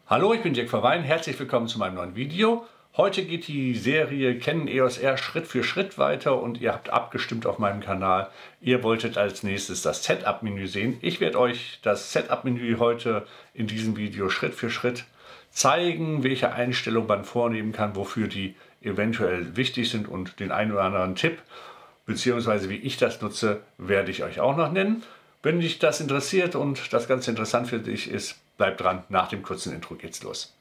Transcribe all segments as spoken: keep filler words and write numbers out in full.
Hallo, ich bin Dirk Verweyen, herzlich willkommen zu meinem neuen Video. Heute geht die Serie Canon E O S R Schritt für Schritt weiter und ihr habt abgestimmt auf meinem Kanal. Ihr wolltet als nächstes das Setup-Menü sehen. Ich werde euch das Setup-Menü heute in diesem Video Schritt für Schritt zeigen, welche Einstellungen man vornehmen kann, wofür die eventuell wichtig sind, und den einen oder anderen Tipp, beziehungsweise wie ich das nutze, werde ich euch auch noch nennen. Wenn dich das interessiert und das Ganze interessant für dich ist, bleib dran, nach dem kurzen Intro geht's los.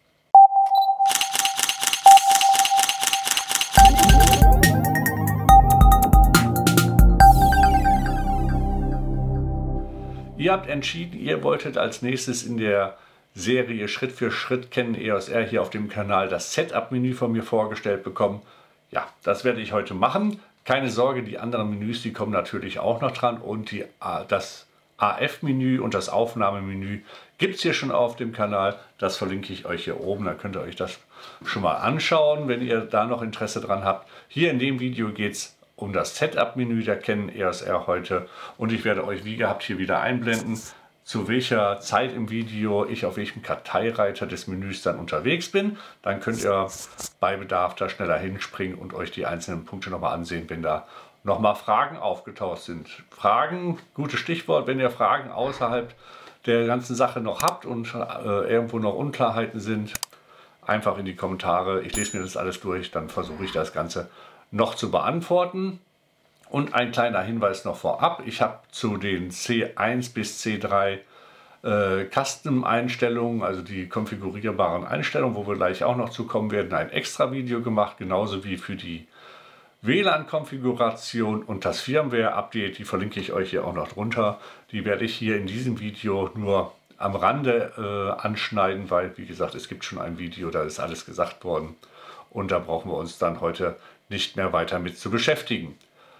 Ihr habt entschieden, ihr wolltet als nächstes in der Serie Schritt für Schritt Canon E O S R hier auf dem Kanal das Setup-Menü von mir vorgestellt bekommen. Ja, das werde ich heute machen. Keine Sorge, die anderen Menüs, die kommen natürlich auch noch dran, und die, das A F-Menü und das Aufnahmemenü gibt es hier schon auf dem Kanal. Das verlinke ich euch hier oben, dann könnt ihr euch das schon mal anschauen, wenn ihr da noch Interesse dran habt. Hier in dem Video geht es um das Setup-Menü der Canon E O S R heute, und ich werde euch wie gehabt hier wieder einblenden, zu welcher Zeit im Video ich auf welchem Karteireiter des Menüs dann unterwegs bin. Dann könnt ihr bei Bedarf da schneller hinspringen und euch die einzelnen Punkte nochmal ansehen, wenn da nochmal Fragen aufgetaucht sind. Fragen, gutes Stichwort, wenn ihr Fragen außerhalb der ganzen Sache noch habt und äh, irgendwo noch Unklarheiten sind, einfach in die Kommentare. Ich lese mir das alles durch, dann versuche ich das Ganze noch zu beantworten. Und ein kleiner Hinweis noch vorab: Ich habe zu den C eins bis C drei äh, Custom-Einstellungen, also die konfigurierbaren Einstellungen, wo wir gleich auch noch zukommen werden, ein extra Video gemacht, genauso wie für die W L A N-Konfiguration und das Firmware-Update. Die verlinke ich euch hier auch noch drunter. Die werde ich hier in diesem Video nur am Rande äh, anschneiden, weil, wie gesagt, es gibt schon ein Video, da ist alles gesagt worden. Und da brauchen wir uns dann heute nicht mehr weiter mit zu beschäftigen.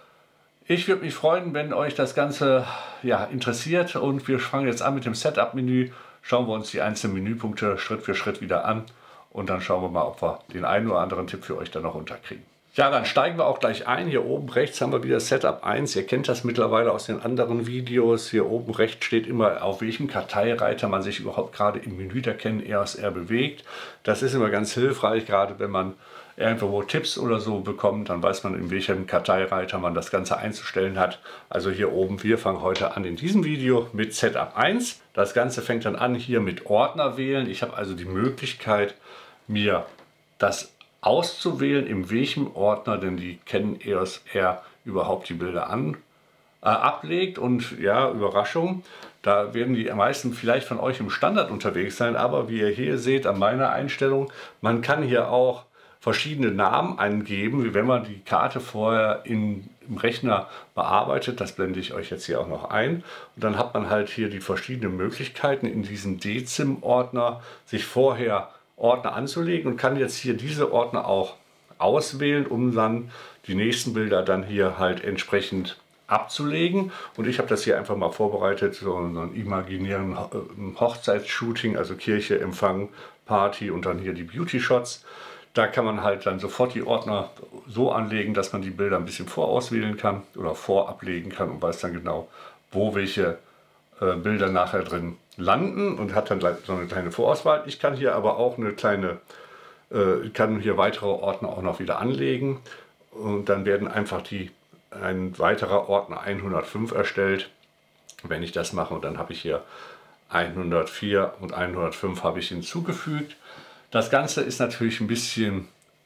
Ich würde mich freuen, wenn euch das Ganze ja, interessiert, und wir fangen jetzt an mit dem Setup-Menü. Schauen wir uns die einzelnen Menüpunkte Schritt für Schritt wieder an, und dann schauen wir mal, ob wir den einen oder anderen Tipp für euch dann noch unterkriegen. Ja, dann steigen wir auch gleich ein. Hier oben rechts haben wir wieder Setup eins. Ihr kennt das mittlerweile aus den anderen Videos. Hier oben rechts steht immer, auf welchem Karteireiter man sich überhaupt gerade im Menü der Canon E O S R bewegt. Das ist immer ganz hilfreich, gerade wenn man irgendwo Tipps oder so bekommt, dann weiß man, in welchem Karteireiter man das Ganze einzustellen hat. Also hier oben, wir fangen heute an in diesem Video mit Setup eins. Das Ganze fängt dann an hier mit Ordner wählen. Ich habe also die Möglichkeit, mir das auszuwählen, in welchem Ordner denn die Canon E O S R überhaupt die Bilder an, äh, ablegt. Und ja, Überraschung, da werden die meisten vielleicht von euch im Standard unterwegs sein, aber wie ihr hier seht an meiner Einstellung, man kann hier auch verschiedene Namen eingeben, wie wenn man die Karte vorher in, im Rechner bearbeitet. Das blende ich euch jetzt hier auch noch ein. Und dann hat man halt hier die verschiedenen Möglichkeiten, in diesem D Z I M-Ordner sich vorher Ordner anzulegen, und kann jetzt hier diese Ordner auch auswählen, um dann die nächsten Bilder dann hier halt entsprechend abzulegen. Und ich habe das hier einfach mal vorbereitet, so einen imaginären Hochzeitsshooting, also Kirche, Empfang, Party und dann hier die Beauty Shots. Da kann man halt dann sofort die Ordner so anlegen, dass man die Bilder ein bisschen vorauswählen kann oder vorablegen kann und weiß dann genau, wo welche äh, Bilder nachher drin landen, und hat dann so eine kleine Vorauswahl. Ich kann hier aber auch eine kleine, äh, kann hier weitere Ordner auch noch wieder anlegen, und dann werden einfach die, ein weiterer Ordner hundertfünf erstellt, wenn ich das mache, und dann habe ich hier hundertvier und hundertfünf habe ich hinzugefügt. Das Ganze ist natürlich ein bisschen,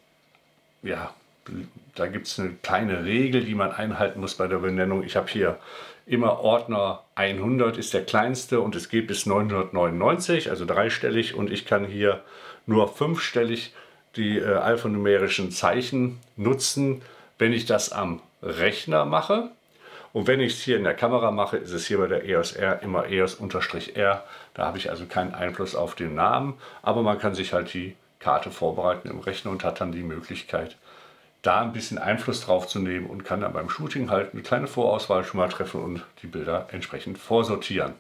ja, da gibt es eine kleine Regel, die man einhalten muss bei der Benennung. Ich habe hier immer Ordner hundert ist der kleinste, und es geht bis neunhundertneunundneunzig, also dreistellig, und ich kann hier nur fünfstellig die äh, alphanumerischen Zeichen nutzen, wenn ich das am Rechner mache. Und wenn ich es hier in der Kamera mache, ist es hier bei der E O S R immer E O S-R. Da habe ich also keinen Einfluss auf den Namen, aber man kann sich halt die Karte vorbereiten im Rechner und hat dann die Möglichkeit, da ein bisschen Einfluss drauf zu nehmen, und kann dann beim Shooting halt eine kleine Vorauswahl schon mal treffen und die Bilder entsprechend vorsortieren.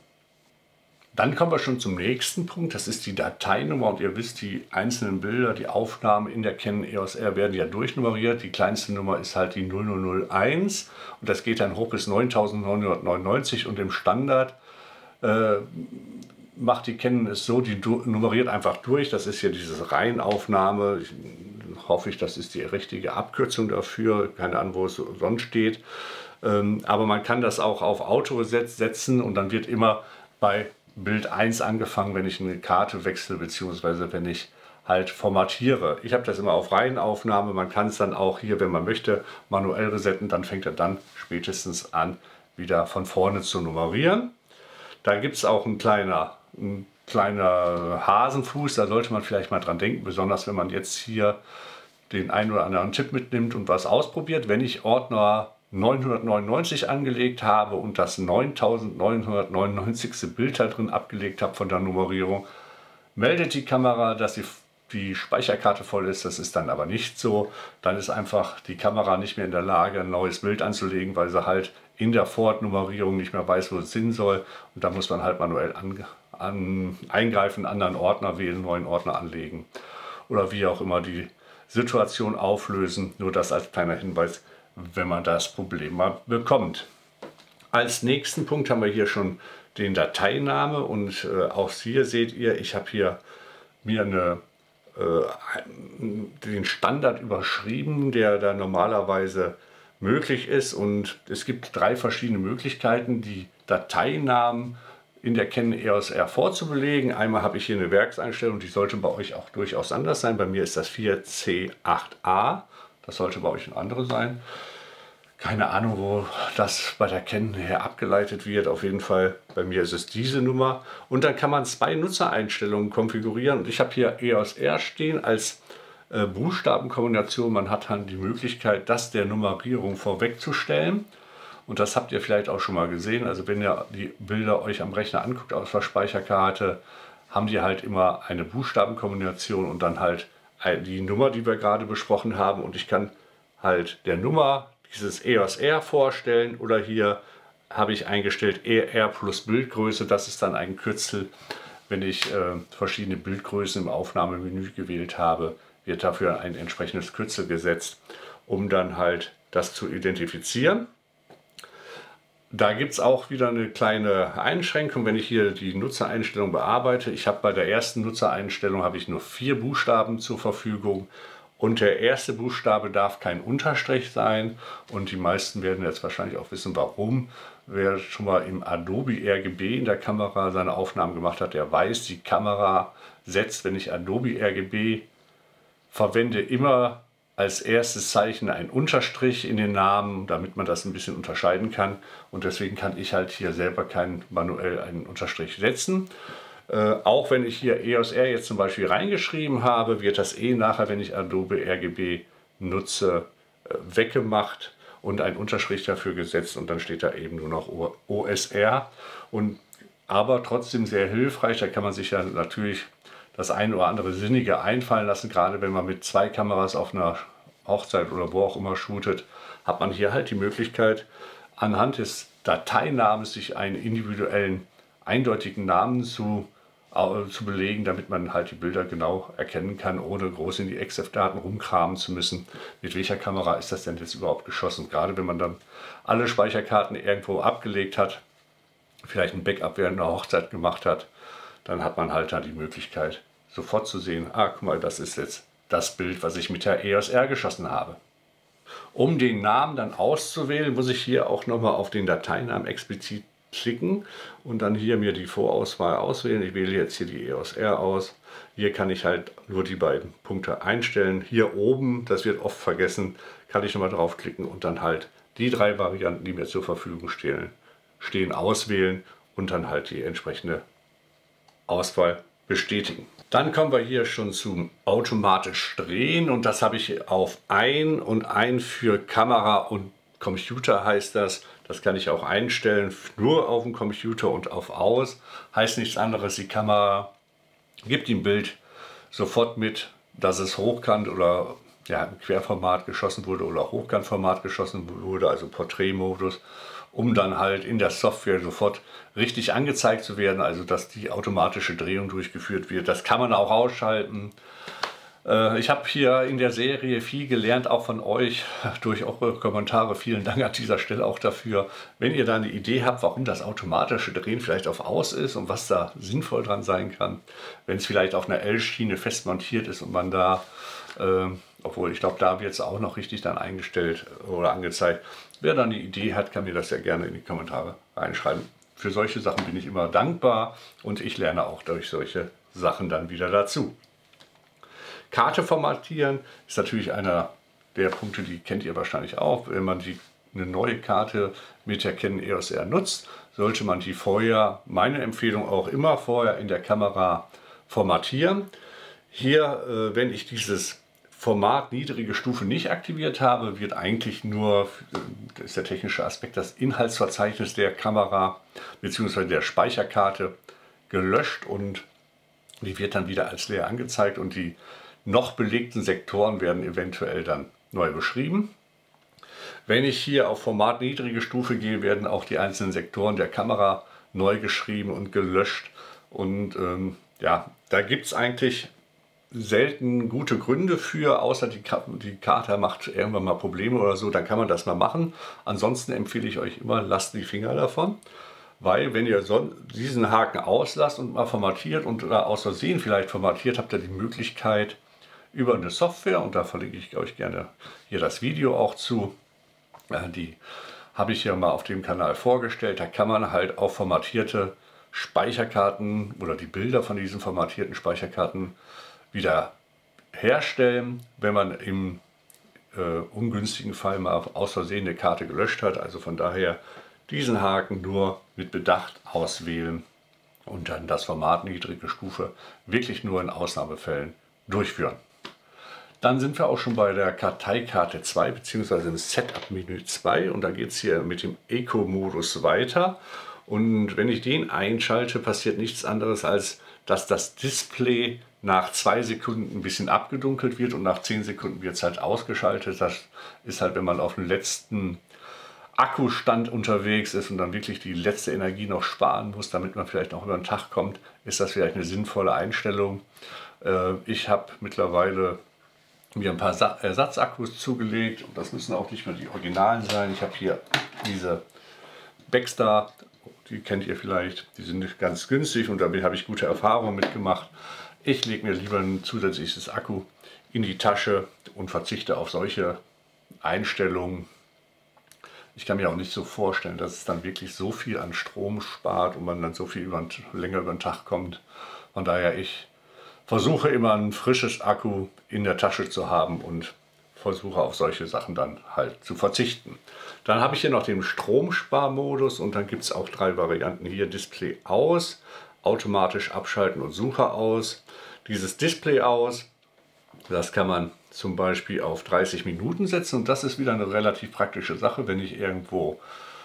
Dann kommen wir schon zum nächsten Punkt, das ist die Dateinummer, und ihr wisst, die einzelnen Bilder, die Aufnahmen in der Canon E O S R werden ja durchnummeriert. Die kleinste Nummer ist halt die null null null eins, und das geht dann hoch bis neuntausendneunhundertneunundneunzig, und im Standard äh, macht die Canon es so, die nummeriert einfach durch. Das ist hier diese Reihenaufnahme. Ich, hoffe ich, das ist die richtige Abkürzung dafür. Keine Ahnung, wo es sonst steht. Ähm, aber man kann das auch auf Auto setzen und dann wird immer bei Bild eins angefangen, wenn ich eine Karte wechsle, beziehungsweise wenn ich halt formatiere. Ich habe das immer auf Reihenaufnahme. Man kann es dann auch hier, wenn man möchte, manuell resetten. Dann fängt er dann spätestens an, wieder von vorne zu nummerieren. Da gibt es auch ein kleiner, ein kleiner Hasenfuß, da sollte man vielleicht mal dran denken, besonders wenn man jetzt hier den einen oder anderen Tipp mitnimmt und was ausprobiert. Wenn ich Ordner neunhundertneunundneunzig angelegt habe und das neuntausendneunhundertneunundneunzig. Bild da drin abgelegt habe von der Nummerierung, meldet die Kamera, dass die, die Speicherkarte voll ist. Das ist dann aber nicht so. Dann ist einfach die Kamera nicht mehr in der Lage, ein neues Bild anzulegen, weil sie halt in der Fortnummerierung nicht mehr weiß, wo es hin soll. Und da muss man halt manuell an, an, eingreifen, einen anderen Ordner wählen, einen neuen Ordner anlegen. Oder wie auch immer die Situation auflösen. Nur das als kleiner Hinweis, wenn man das Problem mal bekommt. Als nächsten Punkt haben wir hier schon den Dateiname. Und äh, auch hier seht ihr, ich habe hier mir eine, äh, den Standard überschrieben, der da normalerweise möglich ist, und es gibt drei verschiedene Möglichkeiten, die Dateinamen in der Canon E O S R vorzubelegen. Einmal habe ich hier eine Werkseinstellung, die sollte bei euch auch durchaus anders sein. Bei mir ist das vier C acht A, das sollte bei euch eine andere sein. Keine Ahnung, wo das bei der Canon her abgeleitet wird. Auf jeden Fall, bei mir ist es diese Nummer. Und dann kann man zwei Nutzereinstellungen konfigurieren. Und ich habe hier E O S R stehen als äh, Buchstabenkombination. Man hat dann die Möglichkeit, das der Nummerierung vorwegzustellen. Und das habt ihr vielleicht auch schon mal gesehen. Also wenn ihr die Bilder euch am Rechner anguckt aus der Speicherkarte, haben die halt immer eine Buchstabenkombination und dann halt die Nummer, die wir gerade besprochen haben. Und ich kann halt der Nummer dieses E O S R vorstellen, oder hier habe ich eingestellt E R plus Bildgröße. Das ist dann ein Kürzel. Wenn ich äh, verschiedene Bildgrößen im Aufnahmemenü gewählt habe, wird dafür ein entsprechendes Kürzel gesetzt, um dann halt das zu identifizieren. Da gibt es auch wieder eine kleine Einschränkung, wenn ich hier die Nutzereinstellung bearbeite. Ich habe bei der ersten Nutzereinstellung habe ich nur vier Buchstaben zur Verfügung. Und der erste Buchstabe darf kein Unterstrich sein. Und die meisten werden jetzt wahrscheinlich auch wissen, warum. Wer schon mal im Adobe R G B in der Kamera seine Aufnahmen gemacht hat, der weiß, die Kamera setzt, wenn ich Adobe R G B verwende, immer als erstes Zeichen ein Unterstrich in den Namen, damit man das ein bisschen unterscheiden kann. Und deswegen kann ich halt hier selber kein manuell einen Unterstrich setzen. Äh, auch wenn ich hier E O S R jetzt zum Beispiel reingeschrieben habe, wird das eh nachher, wenn ich Adobe R G B nutze, äh, weggemacht und ein Unterstrich dafür gesetzt, und dann steht da eben nur noch O S R. Und, aber trotzdem sehr hilfreich, da kann man sich ja natürlich das ein oder andere Sinnige einfallen lassen. Gerade wenn man mit zwei Kameras auf einer Hochzeit oder wo auch immer shootet, hat man hier halt die Möglichkeit, anhand des Dateinamens sich einen individuellen, eindeutigen Namen zu, äh, zu belegen, damit man halt die Bilder genau erkennen kann, ohne groß in die E X I F-Daten rumkramen zu müssen. Mit welcher Kamera ist das denn jetzt überhaupt geschossen? Gerade wenn man dann alle Speicherkarten irgendwo abgelegt hat, vielleicht ein Backup während einer Hochzeit gemacht hat, dann hat man halt da die Möglichkeit, sofort zu sehen, ah, guck mal, das ist jetzt das Bild, was ich mit der E O S R geschossen habe. Um den Namen dann auszuwählen, muss ich hier auch nochmal auf den Dateinamen explizit klicken und dann hier mir die Vorauswahl auswählen. Ich wähle jetzt hier die E O S R aus. Hier kann ich halt nur die beiden Punkte einstellen. Hier oben, das wird oft vergessen, kann ich nochmal draufklicken und dann halt die drei Varianten, die mir zur Verfügung stehen, stehen auswählen und dann halt die entsprechende Auswahl bestätigen. Dann kommen wir hier schon zum automatisch Drehen, und das habe ich auf ein und ein für Kamera und Computer heißt das. Das kann ich auch einstellen, nur auf dem Computer, und auf aus heißt nichts anderes. Die Kamera gibt dem Bild sofort mit, dass es hochkant oder ja, im Querformat geschossen wurde oder Hochkantformat geschossen wurde, also Porträtmodus, um dann halt in der Software sofort richtig angezeigt zu werden, also dass die automatische Drehung durchgeführt wird. Das kann man auch ausschalten. Äh, ich habe hier in der Serie viel gelernt, auch von euch, durch eure Kommentare. Vielen Dank an dieser Stelle auch dafür. Wenn ihr da eine Idee habt, warum das automatische Drehen vielleicht auf Aus ist und was da sinnvoll dran sein kann, wenn es vielleicht auf einer L-Schiene fest montiert ist und man da, äh, obwohl ich glaube, da wird es auch noch richtig dann eingestellt oder angezeigt. Wer da eine Idee hat, kann mir das ja gerne in die Kommentare reinschreiben. Für solche Sachen bin ich immer dankbar und ich lerne auch durch solche Sachen dann wieder dazu. Karte formatieren ist natürlich einer der Punkte, die kennt ihr wahrscheinlich auch. Wenn man die, eine neue Karte mit der Canon E O S R nutzt, sollte man die vorher, meine Empfehlung auch immer vorher in der Kamera formatieren. Hier, äh, wenn ich dieses Format niedrige Stufe nicht aktiviert habe, wird eigentlich nur, das ist der technische Aspekt, das Inhaltsverzeichnis der Kamera bzw. der Speicherkarte gelöscht und die wird dann wieder als leer angezeigt und die noch belegten Sektoren werden eventuell dann neu beschrieben. Wenn ich hier auf Format niedrige Stufe gehe, werden auch die einzelnen Sektoren der Kamera neu geschrieben und gelöscht. Und ähm, ja, da gibt es eigentlich selten gute Gründe für, außer die, die Karte macht irgendwann mal Probleme oder so, dann kann man das mal machen. Ansonsten empfehle ich euch immer, lasst die Finger davon. Weil wenn ihr so diesen Haken auslasst und mal formatiert und oder aus Versehen vielleicht formatiert, habt ihr die Möglichkeit über eine Software, und da verlinke ich euch gerne hier das Video auch zu, die habe ich hier mal auf dem Kanal vorgestellt, da kann man halt auch formatierte Speicherkarten oder die Bilder von diesen formatierten Speicherkarten wieder herstellen, wenn man im äh, ungünstigen Fall mal aus Versehen eine Karte gelöscht hat. Also von daher diesen Haken nur mit Bedacht auswählen und dann das Format niedrige Stufe wirklich nur in Ausnahmefällen durchführen. Dann sind wir auch schon bei der Karteikarte zwei bzw. im Setup-Menü zwei und da geht es hier mit dem Eco-Modus weiter. Und wenn ich den einschalte, passiert nichts anderes, als dass das Display nach zwei Sekunden ein bisschen abgedunkelt wird und nach zehn Sekunden wird es halt ausgeschaltet. Das ist halt, wenn man auf dem letzten Akkustand unterwegs ist und dann wirklich die letzte Energie noch sparen muss, damit man vielleicht noch über den Tag kommt, ist das vielleicht eine sinnvolle Einstellung. Ich habe mittlerweile mir ein paar Ersatzakkus zugelegt und das müssen auch nicht mehr die Originalen sein. Ich habe hier diese Baxter, die kennt ihr vielleicht, die sind ganz günstig und damit habe ich gute Erfahrungen mitgemacht. Ich lege mir lieber ein zusätzliches Akku in die Tasche und verzichte auf solche Einstellungen. Ich kann mir auch nicht so vorstellen, dass es dann wirklich so viel an Strom spart und man dann so viel über, länger über den Tag kommt. Von daher, ich versuche immer ein frisches Akku in der Tasche zu haben und versuche auf solche Sachen dann halt zu verzichten. Dann habe ich hier noch den Stromsparmodus und dann gibt es auch drei Varianten hier. Display aus, automatisch abschalten und Sucher aus. Dieses Display aus, das kann man zum Beispiel auf dreißig Minuten setzen und das ist wieder eine relativ praktische Sache, wenn ich irgendwo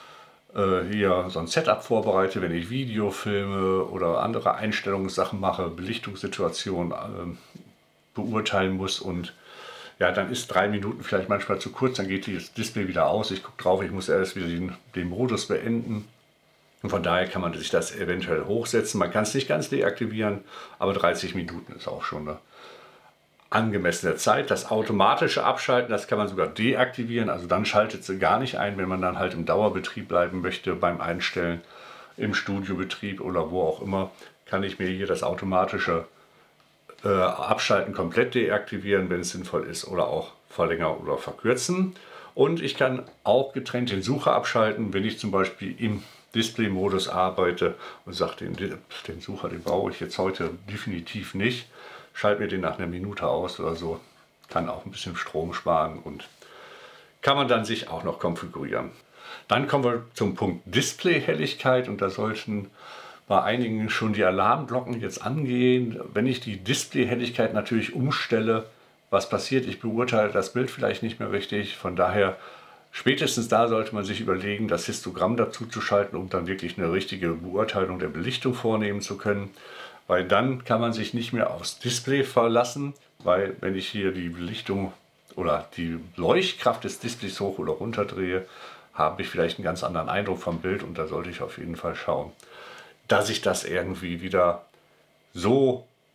äh, hier so ein Setup vorbereite, wenn ich Video filme oder andere Einstellungssachen mache, Belichtungssituationen äh, beurteilen muss und ja, dann ist drei Minuten vielleicht manchmal zu kurz, dann geht das Display wieder aus, ich gucke drauf, ich muss erst wieder den, den Modus beenden. Und von daher kann man sich das eventuell hochsetzen. Man kann es nicht ganz deaktivieren, aber dreißig Minuten ist auch schon eine angemessene Zeit. Das automatische Abschalten, das kann man sogar deaktivieren. Also dann schaltet sie gar nicht ein, wenn man dann halt im Dauerbetrieb bleiben möchte beim Einstellen, im Studiobetrieb oder wo auch immer, kann ich mir hier das automatische äh, Abschalten komplett deaktivieren, wenn es sinnvoll ist, oder auch verlängern oder verkürzen. Und ich kann auch getrennt den Sucher abschalten, wenn ich zum Beispiel im Display-Modus arbeite und sage, den, den Sucher, den brauche ich jetzt heute definitiv nicht. Schalte mir den nach einer Minute aus oder so. Kann auch ein bisschen Strom sparen und kann man dann sich auch noch konfigurieren. Dann kommen wir zum Punkt Display-Helligkeit und da sollten bei einigen schon die Alarmglocken jetzt angehen. Wenn ich die Display-Helligkeit natürlich umstelle, was passiert? Ich beurteile das Bild vielleicht nicht mehr richtig. Von daher spätestens da sollte man sich überlegen, das Histogramm dazu zu schalten, um dann wirklich eine richtige Beurteilung der Belichtung vornehmen zu können. Weil dann kann man sich nicht mehr aufs Display verlassen, weil wenn ich hier die Belichtung oder die Leuchtkraft des Displays hoch oder runter drehe, habe ich vielleicht einen ganz anderen Eindruck vom Bild und da sollte ich auf jeden Fall schauen, dass ich das irgendwie wieder so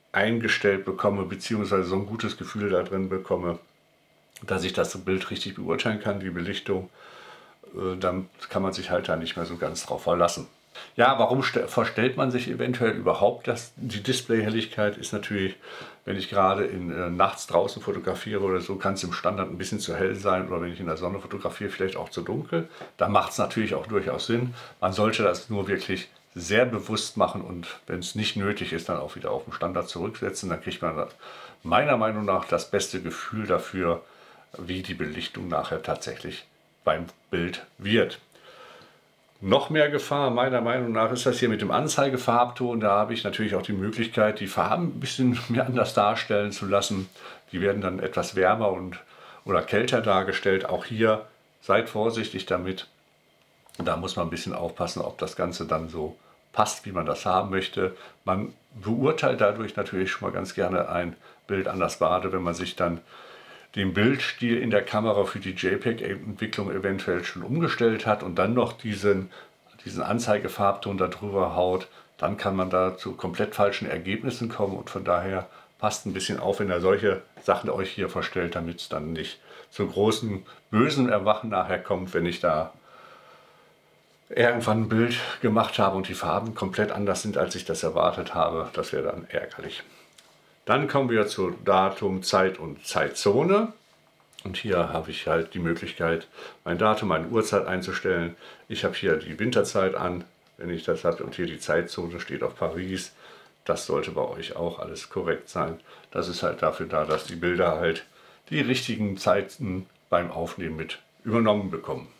eingestellt bekomme, beziehungsweise so ein gutes Gefühl da drin bekomme, dass ich das Bild richtig beurteilen kann, die Belichtung, äh, dann kann man sich halt da nicht mehr so ganz drauf verlassen. Ja, warum verstellt man sich eventuell überhaupt das? Die Displayhelligkeit ist natürlich, wenn ich gerade in, äh, nachts draußen fotografiere oder so, kann es im Standard ein bisschen zu hell sein, oder wenn ich in der Sonne fotografiere, vielleicht auch zu dunkel. Da macht es natürlich auch durchaus Sinn. Man sollte das nur wirklich sehr bewusst machen und wenn es nicht nötig ist, dann auch wieder auf den Standard zurücksetzen. Dann kriegt man meiner Meinung nach das beste Gefühl dafür, wie die Belichtung nachher tatsächlich beim Bild wird. Noch mehr Gefahr, meiner Meinung nach, ist das hier mit dem Anzeigefarbton. Da habe ich natürlich auch die Möglichkeit, die Farben ein bisschen mehr anders darstellen zu lassen. Die werden dann etwas wärmer und, oder kälter dargestellt. Auch hier seid vorsichtig damit. Da muss man ein bisschen aufpassen, ob das Ganze dann so passt, wie man das haben möchte. Man beurteilt dadurch natürlich schon mal ganz gerne ein Bild an das Bade, wenn man sich dann den Bildstil in der Kamera für die JPEG-Entwicklung eventuell schon umgestellt hat und dann noch diesen, diesen Anzeigefarbton darüber haut, dann kann man da zu komplett falschen Ergebnissen kommen und von daher passt ein bisschen auf, wenn ihr solche Sachen euch hier verstellt, damit es dann nicht zu großen bösen Erwachen nachher kommt, wenn ich da irgendwann ein Bild gemacht habe und die Farben komplett anders sind, als ich das erwartet habe. Das wäre dann ärgerlich. Dann kommen wir zu Datum, Zeit und Zeitzone. Und hier habe ich halt die Möglichkeit, mein Datum, meine Uhrzeit einzustellen. Ich habe hier die Winterzeit an, wenn ich das habe. Und hier die Zeitzone steht auf Paris. Das sollte bei euch auch alles korrekt sein. Das ist halt dafür da, dass die Bilder halt die richtigen Zeiten beim Aufnehmen mit übernommen bekommen.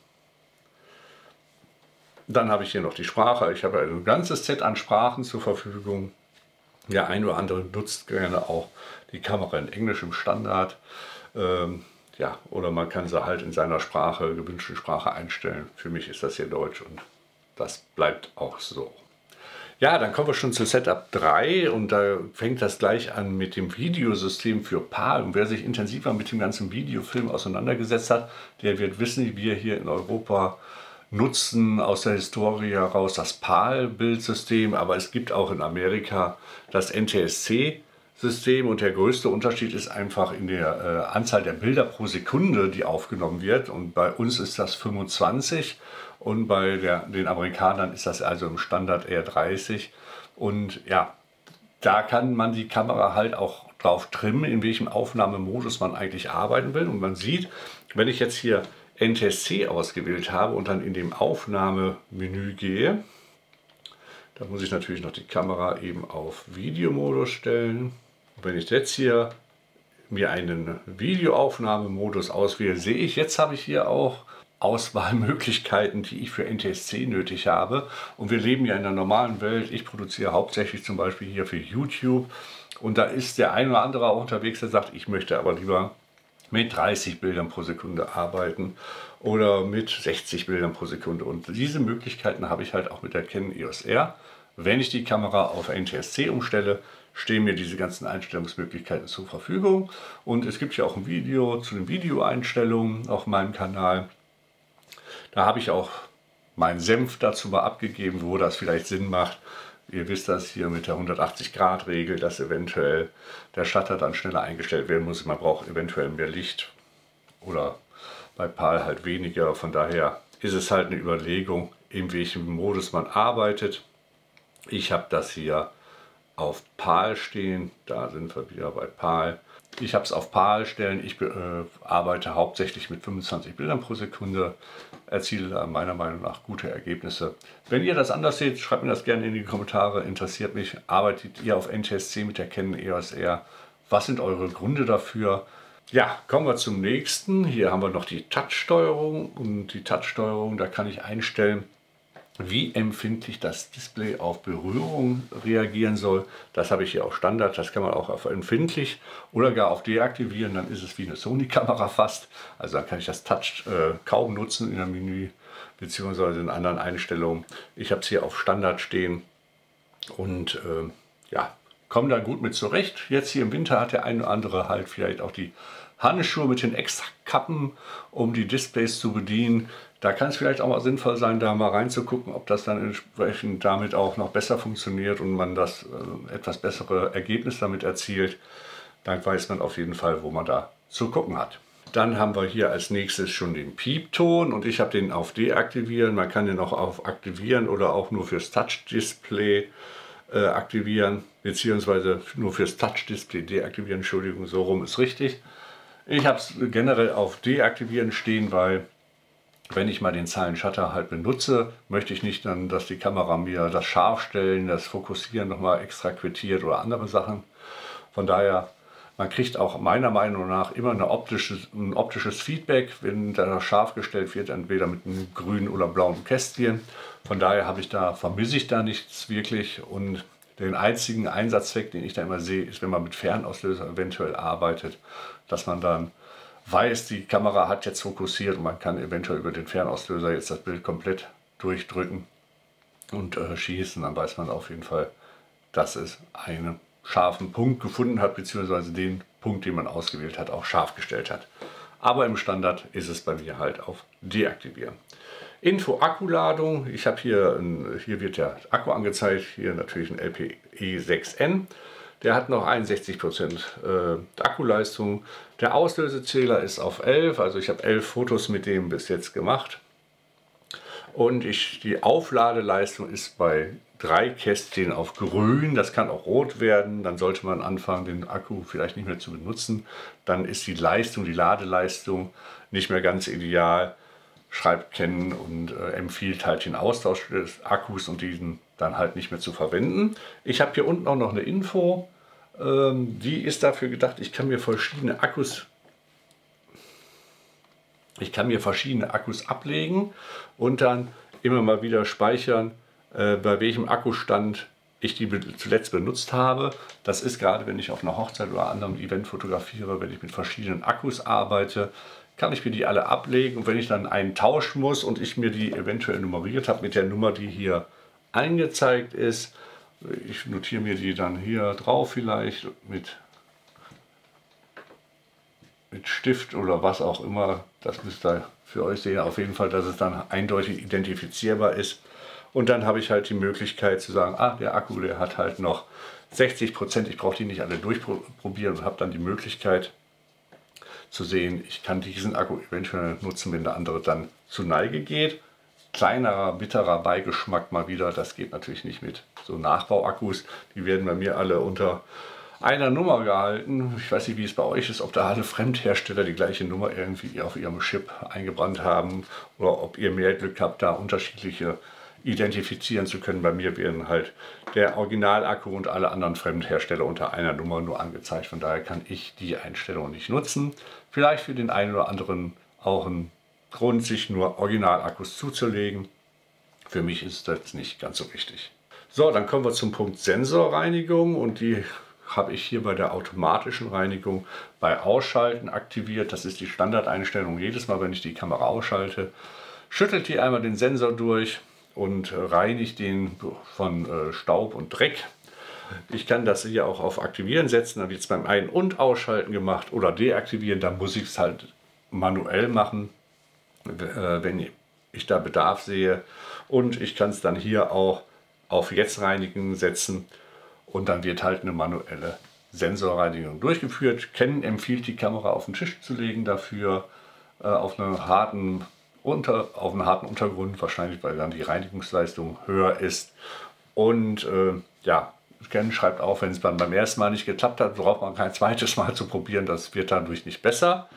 Dann habe ich hier noch die Sprache. Ich habe ein ganzes Set an Sprachen zur Verfügung. Der ein oder andere nutzt gerne auch die Kamera in Englisch im Standard. Ähm, ja, oder man kann sie halt in seiner Sprache, gewünschten Sprache einstellen. Für mich ist das hier Deutsch und das bleibt auch so. Ja, dann kommen wir schon zu Setup drei und da fängt das gleich an mit dem Videosystem für PAL. Und wer sich intensiver mit dem ganzen Videofilm auseinandergesetzt hat, der wird wissen, wie wir hier in Europa nutzen aus der Historie heraus das PAL-Bildsystem, aber es gibt auch in Amerika das N T S C-System und der größte Unterschied ist einfach in der äh, Anzahl der Bilder pro Sekunde, die aufgenommen wird, und bei uns ist das fünfundzwanzig und bei der, den Amerikanern ist das also im Standard eher dreißig und ja, da kann man die Kamera halt auch drauf trimmen, in welchem Aufnahmemodus man eigentlich arbeiten will, und man sieht, wenn ich jetzt hier N T S C ausgewählt habe und dann in dem Aufnahmemenü gehe, da muss ich natürlich noch die Kamera eben auf Videomodus stellen. Und wenn ich jetzt hier mir einen Videoaufnahmemodus auswähle, sehe ich, jetzt habe ich hier auch Auswahlmöglichkeiten, die ich für N T S C nötig habe. Und wir leben ja in der normalen Welt. Ich produziere hauptsächlich zum Beispiel hier für YouTube und da ist der ein oder andere auch unterwegs, der sagt, ich möchte aber lieber mit dreißig Bildern pro Sekunde arbeiten oder mit sechzig Bildern pro Sekunde. Und diese Möglichkeiten habe ich halt auch mit der Canon E O S R. Wenn ich die Kamera auf N T S C umstelle, stehen mir diese ganzen Einstellungsmöglichkeiten zur Verfügung. Und es gibt ja auch ein Video zu den Videoeinstellungen auf meinem Kanal. Da habe ich auch meinen Senf dazu mal abgegeben, wo das vielleicht Sinn macht. Ihr wisst das hier mit der hundertachtzig Grad Regel, dass eventuell der Shutter dann schneller eingestellt werden muss. Man braucht eventuell mehr Licht oder bei PAL halt weniger. Von daher ist es halt eine Überlegung, in welchem Modus man arbeitet. Ich habe das hier auf PAL stehen. Da sind wir wieder bei PAL. Ich habe es auf PAL stellen. Ich äh, arbeite hauptsächlich mit fünfundzwanzig Bildern pro Sekunde. Erziele da meiner Meinung nach gute Ergebnisse. Wenn ihr das anders seht, schreibt mir das gerne in die Kommentare. Interessiert mich. Arbeitet ihr auf N T S C mit der Canon E O S R? Was sind eure Gründe dafür? Ja, kommen wir zum nächsten. Hier haben wir noch die Touch-Steuerung. Und die Touch-Steuerung, da kann ich einstellen, wie empfindlich das Display auf Berührung reagieren soll. Das habe ich hier auf Standard, das kann man auch auf empfindlich oder gar auf deaktivieren, dann ist es wie eine Sony-Kamera fast. Also dann kann ich das Touch äh, kaum nutzen in der Menü beziehungsweise in anderen Einstellungen. Ich habe es hier auf Standard stehen und äh, ja, komme da gut mit zurecht. Jetzt hier im Winter hat der eine oder andere halt vielleicht auch die Handschuhe mit den extra Kappen, um die Displays zu bedienen. Da kann es vielleicht auch mal sinnvoll sein, da mal reinzugucken, ob das dann entsprechend damit auch noch besser funktioniert und man das äh, etwas bessere Ergebnis damit erzielt. Dann weiß man auf jeden Fall, wo man da zu gucken hat. Dann haben wir hier als nächstes schon den Piepton und ich habe den auf Deaktivieren. Man kann den auch auf Aktivieren oder auch nur fürs Touch-Display äh, aktivieren, beziehungsweise nur fürs Touch-Display deaktivieren. Entschuldigung, so rum ist richtig. Ich habe es generell auf Deaktivieren stehen, weil wenn ich mal den Silent-Shutter halt benutze, möchte ich nicht dann, dass die Kamera mir das Scharfstellen, das Fokussieren nochmal extra quittiert oder andere Sachen. Von daher, man kriegt auch meiner Meinung nach immer eine optisches, ein optisches Feedback, wenn da scharf gestellt wird, entweder mit einem grünen oder blauen Kästchen. Von daher habe ich da, vermisse ich da nichts wirklich und den einzigen Einsatzzweck, den ich da immer sehe, ist, wenn man mit Fernauslöser eventuell arbeitet, dass man dann weiß, die Kamera hat jetzt fokussiert und man kann eventuell über den Fernauslöser jetzt das Bild komplett durchdrücken und äh, schießen. Dann weiß man auf jeden Fall, dass es einen scharfen Punkt gefunden hat, beziehungsweise den Punkt, den man ausgewählt hat, auch scharf gestellt hat. Aber im Standard ist es bei mir halt auf Deaktivieren. Info Akkuladung. Ich habe hier, ein, hier wird der Akku angezeigt, hier natürlich ein L P E sechs N. Der hat noch einundsechzig Prozent äh, Akkuleistung. Der Auslösezähler ist auf elf, also ich habe elf Fotos mit dem bis jetzt gemacht. Und ich, die Aufladeleistung ist bei drei Kästchen auf grün, das kann auch rot werden. Dann sollte man anfangen, den Akku vielleicht nicht mehr zu benutzen. Dann ist die Leistung, die Ladeleistung nicht mehr ganz ideal. Schreibt kennen und äh, empfiehlt halt den Austausch des Akkus und diesen dann halt nicht mehr zu verwenden. Ich habe hier unten auch noch eine Info, ähm, die ist dafür gedacht, ich kann mir verschiedene Akkus ich kann mir verschiedene Akkus ablegen und dann immer mal wieder speichern, äh, bei welchem Akkustand ich die zuletzt benutzt habe. Das ist gerade, wenn ich auf einer Hochzeit oder anderem Event fotografiere, wenn ich mit verschiedenen Akkus arbeite, kann ich mir die alle ablegen und wenn ich dann einen tauschen muss und ich mir die eventuell nummeriert habe mit der Nummer, die hier angezeigt ist, ich notiere mir die dann hier drauf vielleicht mit, mit Stift oder was auch immer, das müsst ihr für euch sehen, auf jeden Fall, dass es dann eindeutig identifizierbar ist. Und dann habe ich halt die Möglichkeit zu sagen, ah, der Akku, der hat halt noch sechzig Prozent, ich brauche die nicht alle durchprobieren und habe dann die Möglichkeit zu sehen, ich kann diesen Akku eventuell nutzen, wenn der andere dann zu Neige geht. Kleinerer, bitterer Beigeschmack mal wieder, das geht natürlich nicht mit so Nachbauakkus. Die werden bei mir alle unter einer Nummer gehalten. Ich weiß nicht, wie es bei euch ist, ob da alle Fremdhersteller die gleiche Nummer irgendwie auf ihrem Chip eingebrannt haben oder ob ihr mehr Glück habt, da unterschiedliche identifizieren zu können. Bei mir werden halt der Originalakku und alle anderen Fremdhersteller unter einer Nummer nur angezeigt. Von daher kann ich die Einstellung nicht nutzen. Vielleicht für den einen oder anderen auch ein Grund, sich nur Originalakkus zuzulegen. Für mich ist das nicht ganz so wichtig. So, dann kommen wir zum Punkt Sensorreinigung und die habe ich hier bei der automatischen Reinigung bei Ausschalten aktiviert. Das ist die Standardeinstellung. Jedes Mal, wenn ich die Kamera ausschalte, schüttelt die einmal den Sensor durch und reinigt den von äh, Staub und Dreck. Ich kann das hier auch auf Aktivieren setzen, dann wird es beim Ein- und Ausschalten gemacht oder deaktivieren, dann muss ich es halt manuell machen, äh, wenn ich da Bedarf sehe. Und ich kann es dann hier auch auf Jetzt reinigen setzen und dann wird halt eine manuelle Sensorreinigung durchgeführt. Canon empfiehlt, die Kamera auf den Tisch zu legen dafür, äh, auf einen harten Unter, auf einen harten Untergrund, wahrscheinlich weil dann die Reinigungsleistung höher ist. Und äh, ja, Canon schreibt auch, wenn es dann beim ersten Mal nicht geklappt hat, braucht man kein zweites Mal zu probieren, das wird dadurch nicht besser.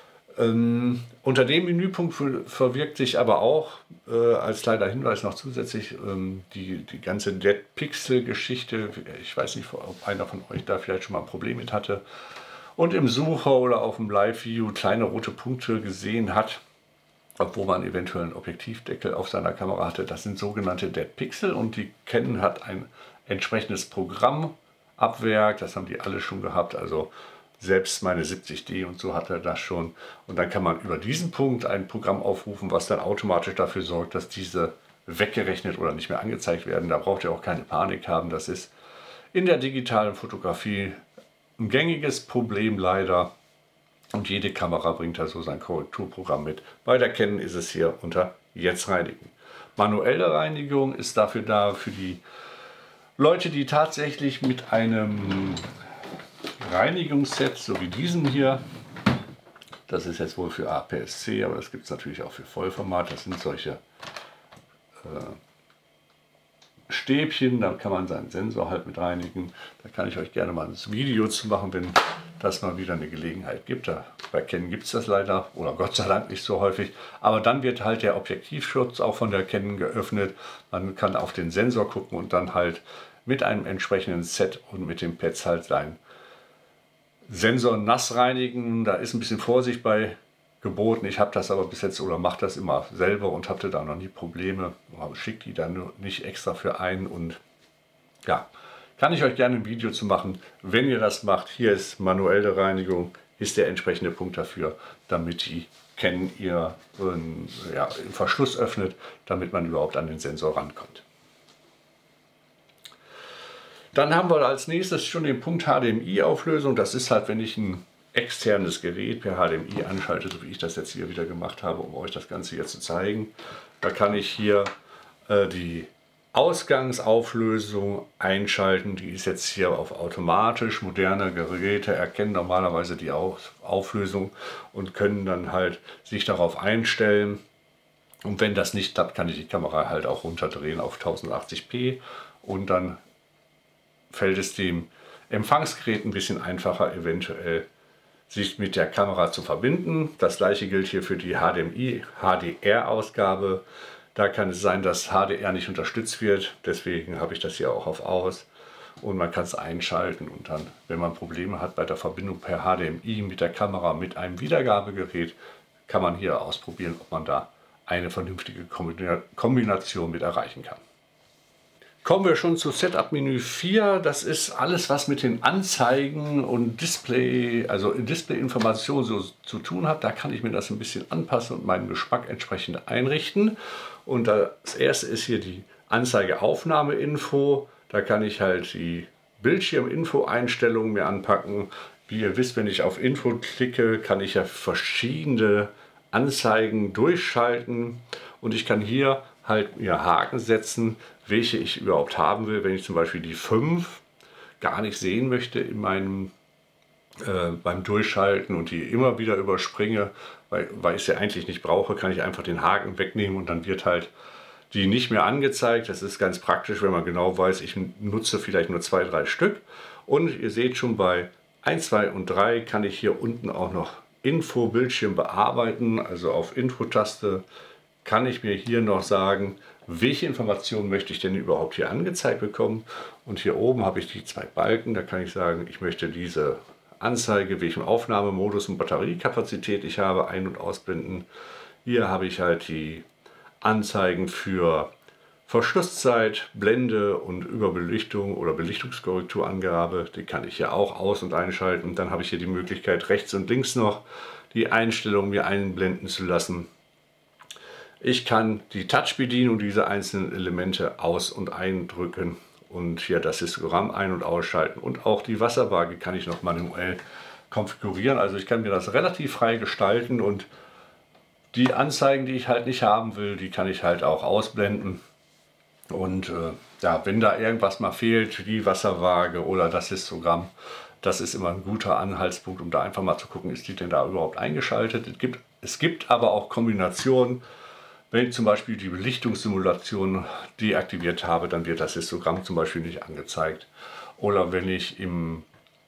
Ähm, unter dem Menüpunkt verwirkt sich aber auch äh, als kleiner Hinweis noch zusätzlich ähm, die, die ganze Dead Pixel Geschichte. Ich weiß nicht, ob einer von euch da vielleicht schon mal ein Problem mit hatte und im Sucher oder auf dem Live-View kleine rote Punkte gesehen hat, obwohl man eventuell einen Objektivdeckel auf seiner Kamera hatte. Das sind sogenannte Dead Pixel und die Canon hat ein entsprechendes Programm ab Werk. Das haben die alle schon gehabt, also selbst meine siebzig D und so hatte das schon. Und dann kann man über diesen Punkt ein Programm aufrufen, was dann automatisch dafür sorgt, dass diese weggerechnet oder nicht mehr angezeigt werden. Da braucht ihr auch keine Panik haben. Das ist in der digitalen Fotografie ein gängiges Problem leider. Und jede Kamera bringt da so sein Korrekturprogramm mit. Bei der Canon ist es hier unter Jetzt reinigen. Manuelle Reinigung ist dafür da, für die Leute, die tatsächlich mit einem Reinigungsset, so wie diesem hier, das ist jetzt wohl für A P S C, aber das gibt es natürlich auch für Vollformat, das sind solche äh, Stäbchen, da kann man seinen Sensor halt mit reinigen. Da kann ich euch gerne mal ein Video zu machen, wenn das mal wieder eine Gelegenheit gibt. Da, bei Canon gibt es das leider, oder Gott sei Dank nicht so häufig. Aber dann wird halt der Objektivschutz auch von der Canon geöffnet. Man kann auf den Sensor gucken und dann halt mit einem entsprechenden Set und mit den Pads halt seinen Sensor nass reinigen. Da ist ein bisschen Vorsicht bei geboten. Ich habe das aber bis jetzt oder mache das immer selber und hatte da noch nie Probleme. Schicke die dann nur nicht extra für ein und ja, kann ich euch gerne ein Video zu machen, wenn ihr das macht. Hier ist manuelle Reinigung, ist der entsprechende Punkt dafür, damit die Canon ihr äh, ja, Verschluss öffnet, damit man überhaupt an den Sensor rankommt. Dann haben wir als nächstes schon den Punkt H D M I-Auflösung. Das ist halt, wenn ich ein externes Gerät per H D M I anschalte, so wie ich das jetzt hier wieder gemacht habe, um euch das Ganze hier zu zeigen. Da kann ich hier äh, die Ausgangsauflösung einschalten. Die ist jetzt hier auf automatisch. Moderne Geräte erkennen normalerweise die Auflösung und können dann halt sich darauf einstellen. Und wenn das nicht klappt, kann ich die Kamera halt auch runterdrehen auf tausendachtzig p und dann fällt es dem Empfangsgerät ein bisschen einfacher, eventuell sich mit der Kamera zu verbinden. Das gleiche gilt hier für die H D M I H D R-Ausgabe. Da kann es sein, dass H D R nicht unterstützt wird. Deswegen habe ich das hier auch auf Aus. Und man kann es einschalten und dann, wenn man Probleme hat bei der Verbindung per H D M I mit der Kamera mit einem Wiedergabegerät, kann man hier ausprobieren, ob man da eine vernünftige Kombination mit erreichen kann. Kommen wir schon zu Setup-Menü vier. Das ist alles, was mit den Anzeigen und Display, also Display-Informationen so zu tun hat. Da kann ich mir das ein bisschen anpassen und meinen Geschmack entsprechend einrichten. Und das erste ist hier die Anzeige-Aufnahme-Info. Da kann ich halt die Bildschirm-Info-Einstellungen mir anpacken. Wie ihr wisst, wenn ich auf Info klicke, kann ich ja verschiedene Anzeigen durchschalten. Und ich kann hier halt mir Haken setzen, welche ich überhaupt haben will. Wenn ich zum Beispiel die fünf gar nicht sehen möchte in meinem, äh, beim Durchschalten und die immer wieder überspringe, weil, weil ich sie eigentlich nicht brauche, kann ich einfach den Haken wegnehmen und dann wird halt die nicht mehr angezeigt. Das ist ganz praktisch, wenn man genau weiß, ich nutze vielleicht nur zwei, drei Stück. Und ihr seht schon, bei eins, zwei und drei kann ich hier unten auch noch Info-Bildschirm bearbeiten. Also auf Info-Taste kann ich mir hier noch sagen, welche Informationen möchte ich denn überhaupt hier angezeigt bekommen. Und hier oben habe ich die zwei Balken, da kann ich sagen, ich möchte diese Anzeige, welchen Aufnahmemodus und Batteriekapazität ich habe, ein- und ausblenden. Hier habe ich halt die Anzeigen für Verschlusszeit, Blende und Überbelichtung oder Belichtungskorrekturangabe. Die kann ich hier auch aus- und einschalten. Dann habe ich hier die Möglichkeit, rechts und links noch die Einstellungen mir einblenden zu lassen. Ich kann die Touch-Bedienung dieser einzelnen Elemente aus- und eindrücken und hier das Histogramm ein- und ausschalten. Und auch die Wasserwaage kann ich noch manuell konfigurieren. Also ich kann mir das relativ frei gestalten und die Anzeigen, die ich halt nicht haben will, die kann ich halt auch ausblenden. Und äh, ja, wenn da irgendwas mal fehlt, die Wasserwaage oder das Histogramm, das ist immer ein guter Anhaltspunkt, um da einfach mal zu gucken, ist die denn da überhaupt eingeschaltet. Es gibt, es gibt aber auch Kombinationen. Wenn ich zum Beispiel die Belichtungssimulation deaktiviert habe, dann wird das Histogramm zum Beispiel nicht angezeigt. Oder wenn ich im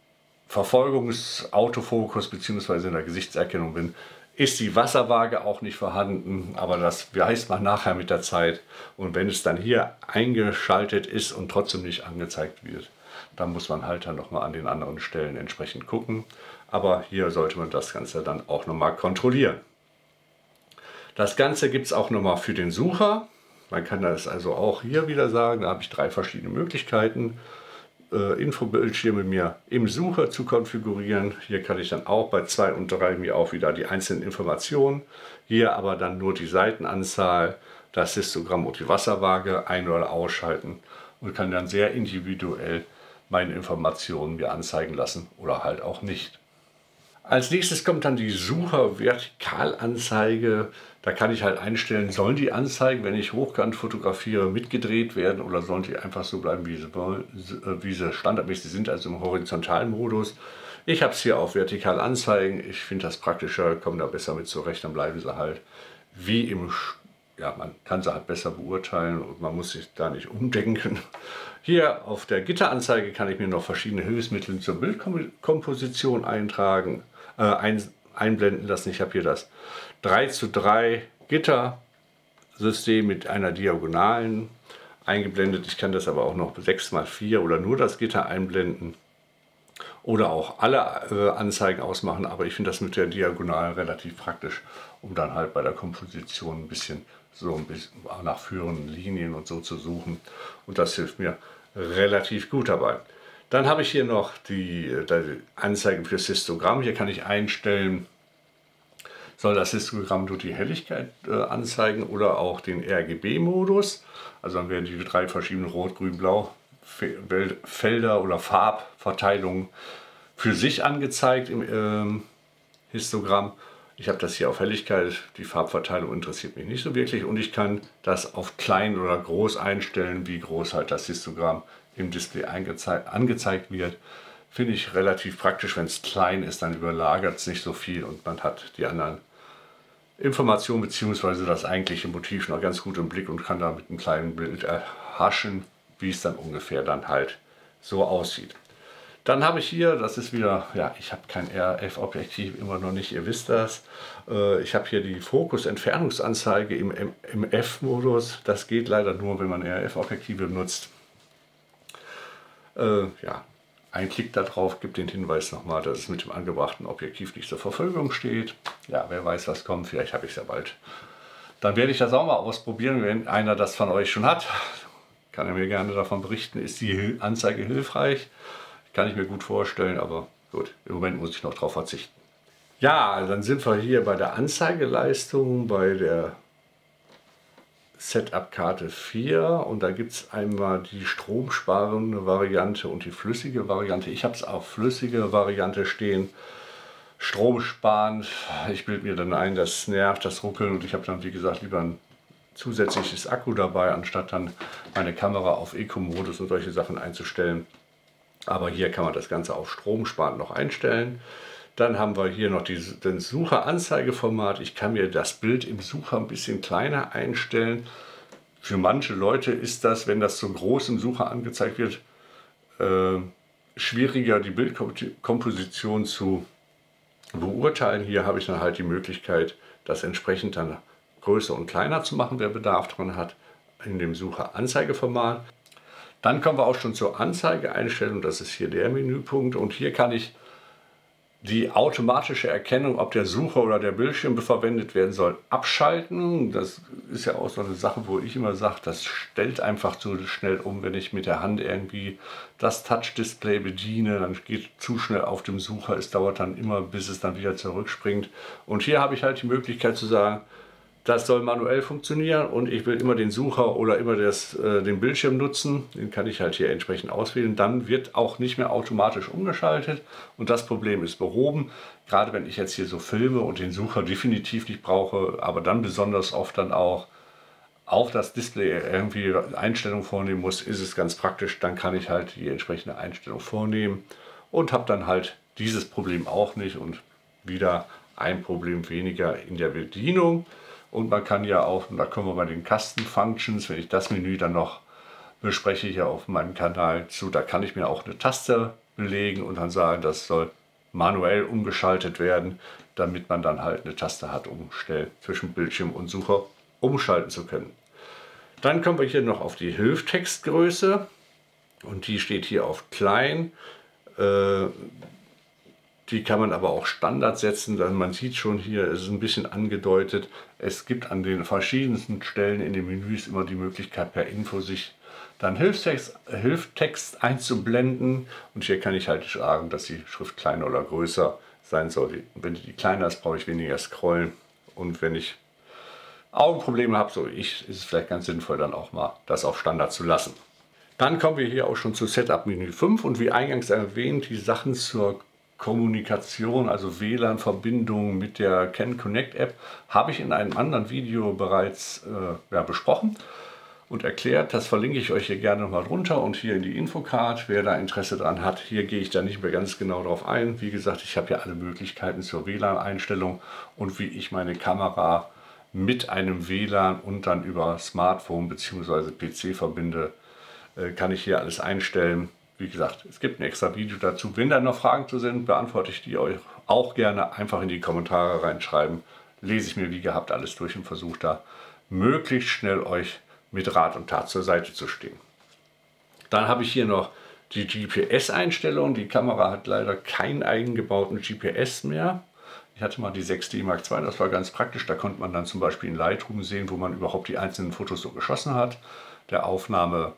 Verfolgungsautofokus bzw. in der Gesichtserkennung bin, ist die Wasserwaage auch nicht vorhanden, aber das weiß man nachher mit der Zeit. Und wenn es dann hier eingeschaltet ist und trotzdem nicht angezeigt wird, dann muss man halt dann nochmal an den anderen Stellen entsprechend gucken. Aber hier sollte man das Ganze dann auch nochmal kontrollieren. Das Ganze gibt es auch nochmal für den Sucher. Man kann das also auch hier wieder sagen, da habe ich drei verschiedene Möglichkeiten. Äh, Infobildschirme mir im Sucher zu konfigurieren. Hier kann ich dann auch bei zwei und drei mir auch wieder die einzelnen Informationen. Hier aber dann nur die Seitenanzahl, das Histogramm und die Wasserwaage ein- oder ausschalten und kann dann sehr individuell meine Informationen mir anzeigen lassen oder halt auch nicht. Als nächstes kommt dann die Sucher-Vertikalanzeige. Da kann ich halt einstellen, sollen die Anzeigen, wenn ich hochkant fotografiere, mitgedreht werden oder sollen die einfach so bleiben, wie sie, wie sie standardmäßig sind, also im horizontalen Modus. Ich habe es hier auf Vertikalanzeigen. Ich finde das praktischer, komme da besser mit zurecht, dann bleiben sie halt wie im, ja, man kann sie halt besser beurteilen und man muss sich da nicht umdenken. Hier auf der Gitteranzeige kann ich mir noch verschiedene Hilfsmittel zur Bildkomposition eintragen, äh, ein, einblenden lassen. Ich habe hier das drei zu drei Gittersystem mit einer Diagonalen eingeblendet. Ich kann das aber auch noch sechs mal vier oder nur das Gitter einblenden oder auch alle äh, Anzeigen ausmachen. Aber ich finde das mit der Diagonalen relativ praktisch, um dann halt bei der Komposition ein bisschen so ein bisschen nach führenden Linien und so zu suchen. Und das hilft mir relativ gut dabei. Dann habe ich hier noch die, die Anzeige für das Histogramm. Hier kann ich einstellen, soll das Histogramm nur die Helligkeit äh, anzeigen oder auch den R G B-Modus. Also dann werden die drei verschiedenen Rot, Grün, Blau Felder oder Farbverteilungen für sich angezeigt im ähm, Histogramm. Ich habe das hier auf Helligkeit, die Farbverteilung interessiert mich nicht so wirklich und ich kann das auf klein oder groß einstellen, wie groß halt das Histogramm im Display angezeigt wird. Finde ich relativ praktisch, wenn es klein ist, dann überlagert es nicht so viel und man hat die anderen Informationen bzw. das eigentliche Motiv noch ganz gut im Blick und kann da mit einem kleinen Bild erhaschen, wie es dann ungefähr dann halt so aussieht. Dann habe ich hier, das ist wieder, ja, ich habe kein R F-Objektiv, immer noch nicht, ihr wisst das. Äh, ich habe hier die Fokus-Entfernungsanzeige im M F-Modus. Das geht leider nur, wenn man R F-Objektive nutzt. Äh, ja, ein Klick darauf gibt den Hinweis nochmal, dass es mit dem angebrachten Objektiv nicht zur Verfügung steht. Ja, wer weiß, was kommt, vielleicht habe ich es ja bald. Dann werde ich das auch mal ausprobieren, wenn einer das von euch schon hat. Kann er mir gerne davon berichten, ist die Anzeige hilfreich? Kann ich mir gut vorstellen, aber gut, im Moment muss ich noch darauf verzichten. Ja, dann sind wir hier bei der Anzeigeleistung, bei der Setup-Karte vier und da gibt es einmal die stromsparende Variante und die flüssige Variante. Ich habe es auf flüssige Variante stehen, stromsparend. Ich bilde mir dann ein, das nervt, das Ruckeln und ich habe dann, wie gesagt, lieber ein zusätzliches Akku dabei, anstatt dann meine Kamera auf Eco-Modus und solche Sachen einzustellen. Aber hier kann man das Ganze auf stromsparend noch einstellen. Dann haben wir hier noch die, den Sucher-Anzeigeformat. Ich kann mir das Bild im Sucher ein bisschen kleiner einstellen. Für manche Leute ist das, wenn das so groß im Sucher angezeigt wird, äh, schwieriger, die Bildkomposition zu beurteilen. Hier habe ich dann halt die Möglichkeit, das entsprechend dann größer und kleiner zu machen, wer Bedarf dran hat, in dem Sucher-Anzeigeformat. Dann kommen wir auch schon zur Anzeigeeinstellung, das ist hier der Menüpunkt und hier kann ich die automatische Erkennung, ob der Sucher oder der Bildschirm verwendet werden soll, abschalten. Das ist ja auch so eine Sache, wo ich immer sage, das stellt einfach zu schnell um, wenn ich mit der Hand irgendwie das Touch-Display bediene, dann geht zu schnell auf dem Sucher, es dauert dann immer, bis es dann wieder zurückspringt. Und hier habe ich halt die Möglichkeit zu sagen, das soll manuell funktionieren und ich will immer den Sucher oder immer das, äh, den Bildschirm nutzen. Den kann ich halt hier entsprechend auswählen. Dann wird auch nicht mehr automatisch umgeschaltet und das Problem ist behoben. Gerade wenn ich jetzt hier so filme und den Sucher definitiv nicht brauche, aber dann besonders oft dann auch auf das Display irgendwie Einstellungen vornehmen muss, ist es ganz praktisch. Dann kann ich halt die entsprechende Einstellung vornehmen und habe dann halt dieses Problem auch nicht und wieder ein Problem weniger in der Bedienung. Und man kann ja auch, und da kommen wir bei den Custom Functions, wenn ich das Menü dann noch bespreche hier auf meinem Kanal zu, da kann ich mir auch eine Taste belegen und dann sagen, das soll manuell umgeschaltet werden, damit man dann halt eine Taste hat, um schnell zwischen Bildschirm und Sucher umschalten zu können. Dann kommen wir hier noch auf die Hilftextgröße und die steht hier auf klein. Äh, Die kann man aber auch Standard setzen, denn man sieht schon hier, es ist ein bisschen angedeutet, es gibt an den verschiedensten Stellen in den Menüs immer die Möglichkeit per Info sich dann Hilfstext, Hilftext einzublenden und hier kann ich halt sagen, dass die Schrift kleiner oder größer sein soll. Wenn die kleiner ist, brauche ich weniger scrollen und wenn ich Augenprobleme habe, so ich, ist es vielleicht ganz sinnvoll dann auch mal das auf Standard zu lassen. Dann kommen wir hier auch schon zu Setup Menü fünf und wie eingangs erwähnt, die Sachen zur Kommunikation, also W L A N-Verbindung mit der Canon Connect App, habe ich in einem anderen Video bereits äh, ja, besprochen und erklärt. Das verlinke ich euch hier gerne nochmal drunter und hier in die Infocard, wer da Interesse dran hat. Hier gehe ich da nicht mehr ganz genau drauf ein. Wie gesagt, ich habe ja alle Möglichkeiten zur W L A N-Einstellung und wie ich meine Kamera mit einem W L A N und dann über Smartphone bzw. P C verbinde, äh, kann ich hier alles einstellen. Wie gesagt, es gibt ein extra Video dazu. Wenn da noch Fragen zu sind, beantworte ich die euch auch gerne. Einfach in die Kommentare reinschreiben. Lese ich mir wie gehabt alles durch und versuche da möglichst schnell euch mit Rat und Tat zur Seite zu stehen. Dann habe ich hier noch die G P S-Einstellung. Die Kamera hat leider keinen eingebauten G P S mehr. Ich hatte mal die sechs D Mark zwei, das war ganz praktisch. Da konnte man dann zum Beispiel in Lightroom sehen, wo man überhaupt die einzelnen Fotos so geschossen hat. Der Aufnahmeort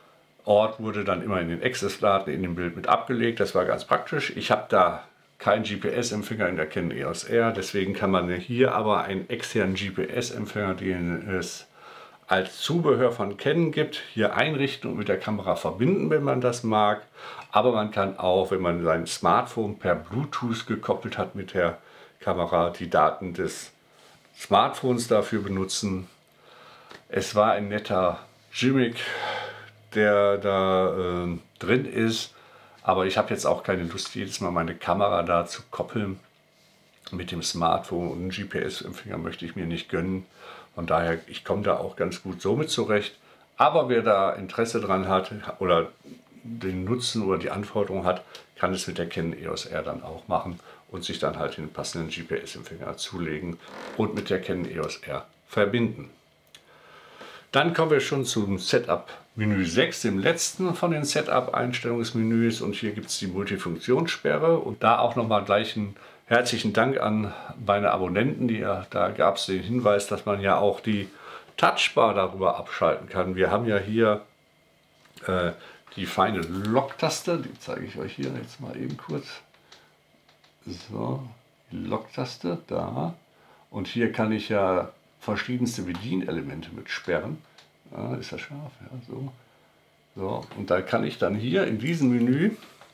wurde dann immer in den Access-Daten in dem Bild mit abgelegt. Das war ganz praktisch. Ich habe da keinen G P S-Empfänger in der Canon E O S R, deswegen kann man hier aber einen externen G P S-Empfänger, den es als Zubehör von Canon gibt, hier einrichten und mit der Kamera verbinden, wenn man das mag. Aber man kann auch, wenn man sein Smartphone per Bluetooth gekoppelt hat mit der Kamera, die Daten des Smartphones dafür benutzen. Es war ein netter Gimmick, der da äh, drin ist, aber ich habe jetzt auch keine Lust, jedes Mal meine Kamera da zu koppeln mit dem Smartphone, und einen G P S-Empfänger möchte ich mir nicht gönnen. Von daher, ich komme da auch ganz gut somit zurecht. Aber wer da Interesse dran hat oder den Nutzen oder die Anforderung hat, kann es mit der Canon E O S R dann auch machen und sich dann halt den passenden G P S-Empfänger zulegen und mit der Canon E O S R verbinden. Dann kommen wir schon zum Setup-Menü sechs, dem letzten von den Setup-Einstellungsmenüs. Und hier gibt es die Multifunktionssperre. Und da auch nochmal gleich einen herzlichen Dank an meine Abonnenten. Die, da gab es den Hinweis, dass man ja auch die Touchbar darüber abschalten kann. Wir haben ja hier äh, die feine Lock-Taste. Die zeige ich euch hier jetzt mal eben kurz. So, die Lock-Taste da. Und hier kann ich ja verschiedenste Bedienelemente mit sperren. Ja, ist das scharf? Ja, so. So, und da kann ich dann hier in diesem Menü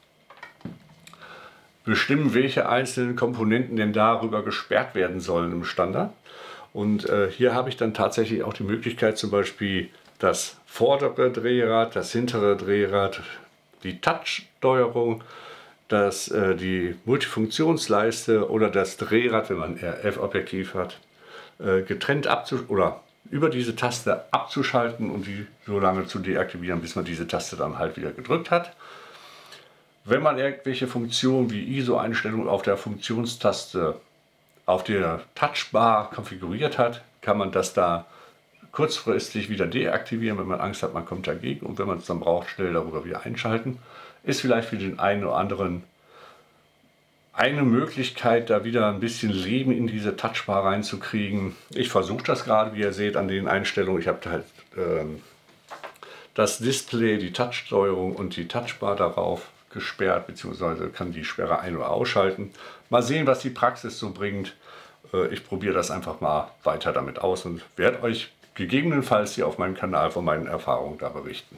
bestimmen, welche einzelnen Komponenten denn darüber gesperrt werden sollen im Standard. Und äh, hier habe ich dann tatsächlich auch die Möglichkeit, zum Beispiel das vordere Drehrad, das hintere Drehrad, die Touch-Steuerung, das, äh, die Multifunktionsleiste oder das Drehrad, wenn man R F-Objektiv hat, getrennt abzuschalten oder über diese Taste abzuschalten und die so lange zu deaktivieren, bis man diese Taste dann halt wieder gedrückt hat. Wenn man irgendwelche Funktionen wie I S O-Einstellungen auf der Funktionstaste auf der Touchbar konfiguriert hat, kann man das da kurzfristig wieder deaktivieren, wenn man Angst hat, man kommt dagegen, und wenn man es dann braucht, schnell darüber wieder einschalten. Ist vielleicht für den einen oder anderen eine Möglichkeit, da wieder ein bisschen Leben in diese Touchbar reinzukriegen. Ich versuche das gerade, wie ihr seht, an den Einstellungen. Ich habe halt ähm, das Display, die Touchsteuerung und die Touchbar darauf gesperrt, beziehungsweise kann die Sperre ein- oder ausschalten. Mal sehen, was die Praxis so bringt. Äh, ich probiere das einfach mal weiter damit aus und werde euch gegebenenfalls hier auf meinem Kanal von meinen Erfahrungen da berichten.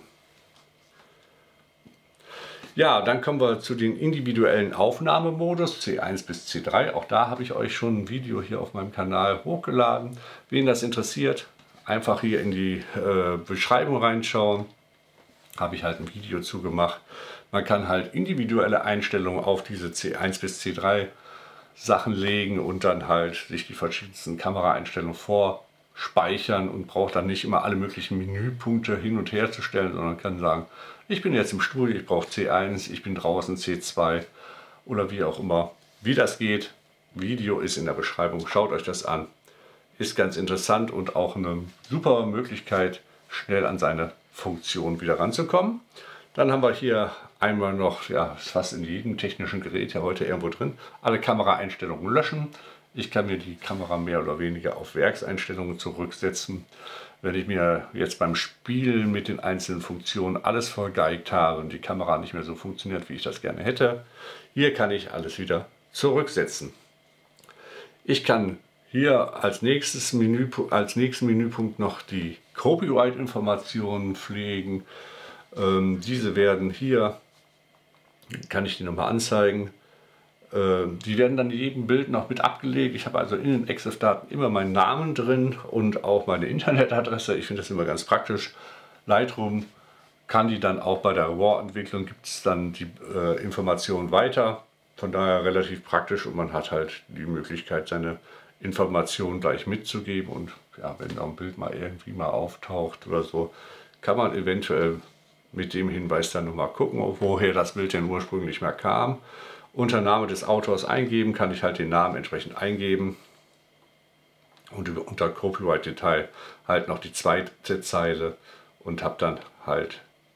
Ja, dann kommen wir zu den individuellen Aufnahmemodus C eins bis C drei. Auch da habe ich euch schon ein Video hier auf meinem Kanal hochgeladen. Wen das interessiert, einfach hier in die äh, Beschreibung reinschauen. Habe ich halt ein Video zu gemacht. Man kann halt individuelle Einstellungen auf diese C eins bis C drei Sachen legen und dann halt sich die verschiedensten Kameraeinstellungen vorspeichern und braucht dann nicht immer alle möglichen Menüpunkte hin und her zu stellen, sondern kann sagen, ich bin jetzt im Studio, ich brauche C eins, ich bin draußen C zwei oder wie auch immer. Wie das geht, Video ist in der Beschreibung, schaut euch das an. Ist ganz interessant und auch eine super Möglichkeit, schnell an seine Funktion wieder ranzukommen. Dann haben wir hier einmal noch, ja, ist fast in jedem technischen Gerät ja heute irgendwo drin, alle Kameraeinstellungen löschen. Ich kann mir die Kamera mehr oder weniger auf Werkseinstellungen zurücksetzen. Wenn ich mir jetzt beim Spielen mit den einzelnen Funktionen alles vergeigt habe und die Kamera nicht mehr so funktioniert, wie ich das gerne hätte, hier kann ich alles wieder zurücksetzen. Ich kann hier als, nächstes Menü, als nächsten Menüpunkt noch die Copyright-Informationen pflegen. Ähm, diese werden hier, kann ich die nochmal anzeigen, Äh, die werden dann in jedem Bild noch mit abgelegt. Ich habe also in den EXIF-Daten immer meinen Namen drin und auch meine Internetadresse. Ich finde das immer ganz praktisch. Lightroom kann die dann auch bei der RAW-Entwicklung, gibt es dann die äh, Informationen weiter. Von daher relativ praktisch und man hat halt die Möglichkeit, seine Informationen gleich mitzugeben. Und ja, wenn da ein Bild mal irgendwie mal auftaucht oder so, kann man eventuell mit dem Hinweis dann nochmal gucken, woher das Bild denn ursprünglich mal kam. Unter Name des Autors eingeben, kann ich halt den Namen entsprechend eingeben. Und unter Copyright Detail halt noch die zweite Zeile und habe dann halt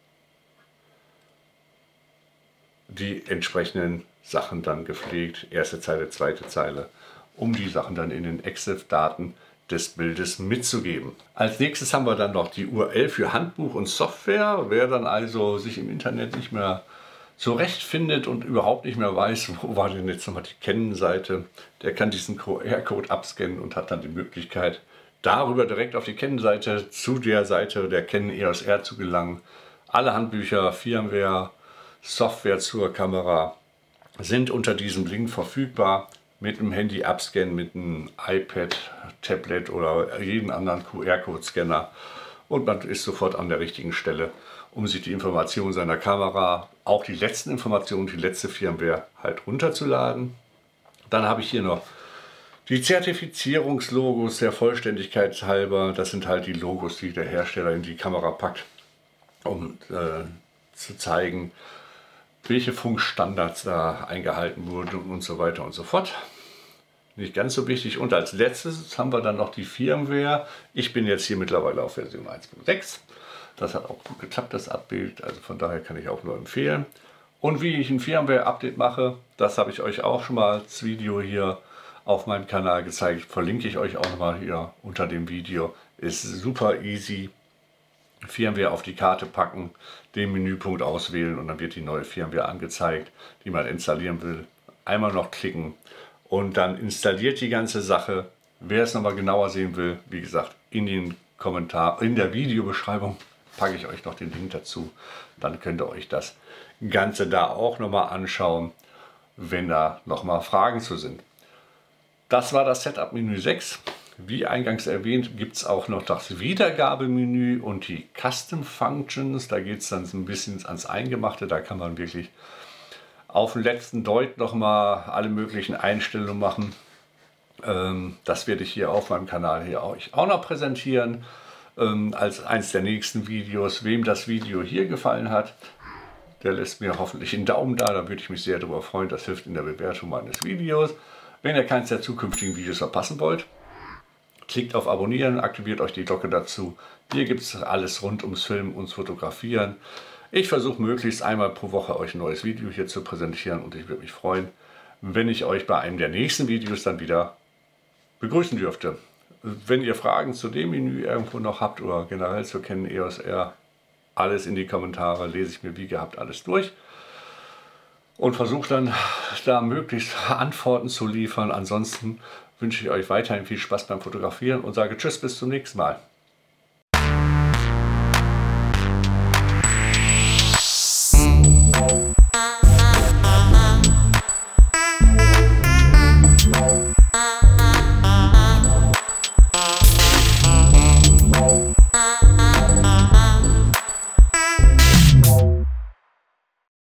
die entsprechenden Sachen dann gepflegt. Erste Zeile, zweite Zeile, um die Sachen dann in den EXIF-Daten des Bildes mitzugeben. Als nächstes haben wir dann noch die U R L für Handbuch und Software. Wer dann also sich im Internet nicht mehr zurechtfindet und überhaupt nicht mehr weiß, wo war denn jetzt nochmal die Canon-Seite, der kann diesen Q R-Code abscannen und hat dann die Möglichkeit, darüber direkt auf die Canon-Seite zu der Seite der Canon E O S R zu gelangen. Alle Handbücher, Firmware, Software zur Kamera sind unter diesem Link verfügbar. Mit dem Handy abscannen, mit einem iPad, Tablet oder jeden anderen Q R-Code-Scanner und man ist sofort an der richtigen Stelle, um sich die Informationen seiner Kamera, auch die letzten Informationen, die letzte Firmware halt runterzuladen. Dann habe ich hier noch die Zertifizierungslogos der Vollständigkeit halber. Das sind halt die Logos, die der Hersteller in die Kamera packt, um äh, zu zeigen, welche Funkstandards da eingehalten wurden und so weiter und so fort. Nicht ganz so wichtig. Und als letztes haben wir dann noch die Firmware. Ich bin jetzt hier mittlerweile auf Version eins Punkt sechs. Das hat auch gut geklappt, das Update. Also von daher kann ich auch nur empfehlen. Und wie ich ein Firmware-Update mache, das habe ich euch auch schon mal als Video hier auf meinem Kanal gezeigt. Verlinke ich euch auch nochmal hier unter dem Video. Ist super easy. Firmware auf die Karte packen, den Menüpunkt auswählen und dann wird die neue Firmware angezeigt, die man installieren will. Einmal noch klicken und dann installiert die ganze Sache. Wer es nochmal genauer sehen will, wie gesagt, in den Kommentar, in der Videobeschreibung packe ich euch noch den Link dazu. Dann könnt ihr euch das Ganze da auch nochmal anschauen, wenn da nochmal Fragen zu sind. Das war das Setup-Menü sechs. Wie eingangs erwähnt, gibt es auch noch das Wiedergabemenü und die Custom Functions. Da geht es dann so ein bisschen ans Eingemachte. Da kann man wirklich auf den letzten Deut nochmal alle möglichen Einstellungen machen. Ähm, das werde ich hier auf meinem Kanal hier euch auch noch präsentieren. Ähm, als eins der nächsten Videos. Wem das Video hier gefallen hat, der lässt mir hoffentlich einen Daumen da. Da würde ich mich sehr darüber freuen. Das hilft in der Bewertung meines Videos. Wenn ihr keins der zukünftigen Videos verpassen wollt, klickt auf Abonnieren, aktiviert euch die Glocke dazu. Hier gibt es alles rund ums Filmen und Fotografieren. Ich versuche möglichst einmal pro Woche euch ein neues Video hier zu präsentieren und ich würde mich freuen, wenn ich euch bei einem der nächsten Videos dann wieder begrüßen dürfte. Wenn ihr Fragen zu dem Menü irgendwo noch habt oder generell zu Canon E O S R, alles in die Kommentare, lese ich mir wie gehabt alles durch und versuche dann da möglichst Antworten zu liefern. Ansonsten wünsche ich euch weiterhin viel Spaß beim Fotografieren und sage Tschüss, bis zum nächsten Mal.